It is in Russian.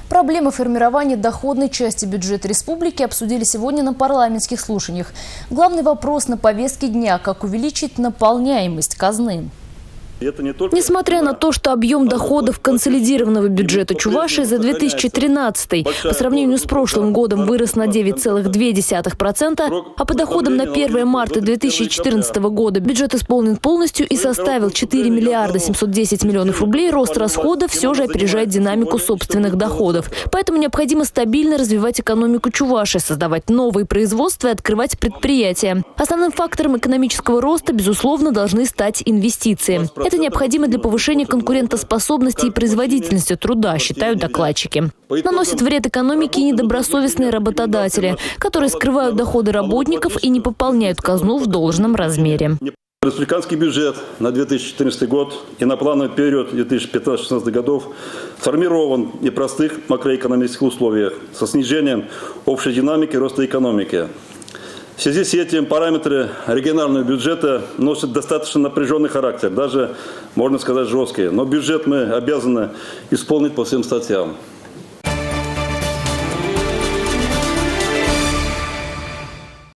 Проблемы формирования доходной части бюджета республики обсудили сегодня на парламентских слушаниях. Главный вопрос на повестке дня – как увеличить наполняемость казны. Несмотря на то, что объем доходов консолидированного бюджета Чувашии за 2013 по сравнению с прошлым годом вырос на 9,2%, а по доходам на 1 марта 2014 года бюджет исполнен полностью и составил 4 миллиарда 710 миллионов рублей, рост расходов все же опережает динамику собственных доходов. Поэтому необходимо стабильно развивать экономику Чувашии, создавать новые производства и открывать предприятия. Основным фактором экономического роста, безусловно, должны стать инвестиции. Это необходимо для повышения конкурентоспособности и производительности труда, считают докладчики. Наносят вред экономике и недобросовестные работодатели, которые скрывают доходы работников и не пополняют казну в должном размере. Республиканский бюджет на 2014 год и на плановый период 2015-2016 годов сформирован в непростых макроэкономических условиях со снижением общей динамики роста экономики. В связи с этим параметры регионального бюджета носят достаточно напряженный характер, даже, можно сказать, жесткий. Но бюджет мы обязаны исполнить по всем статьям.